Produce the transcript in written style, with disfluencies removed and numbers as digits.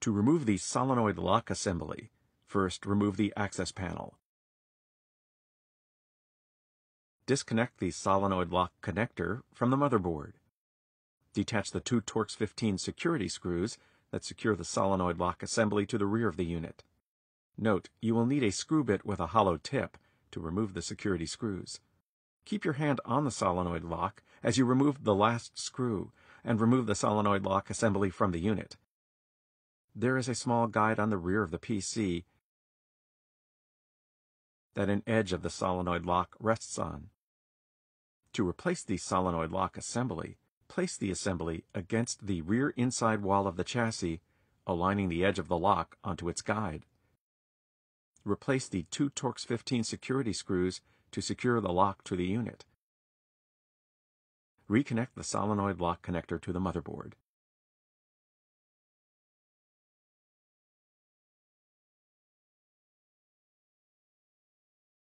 To remove the solenoid lock assembly, first remove the access panel. Disconnect the solenoid lock connector from the motherboard. Detach the two Torx 15 security screws that secure the solenoid lock assembly to the rear of the unit. Note, you will need a screw bit with a hollow tip to remove the security screws. Keep your hand on the solenoid lock as you remove the last screw and remove the solenoid lock assembly from the unit. There is a small guide on the rear of the PC that an edge of the solenoid lock rests on. To replace the solenoid lock assembly, place the assembly against the rear inside wall of the chassis, aligning the edge of the lock onto its guide. Replace the two Torx 15 security screws to secure the lock to the unit. Reconnect the solenoid lock connector to the motherboard.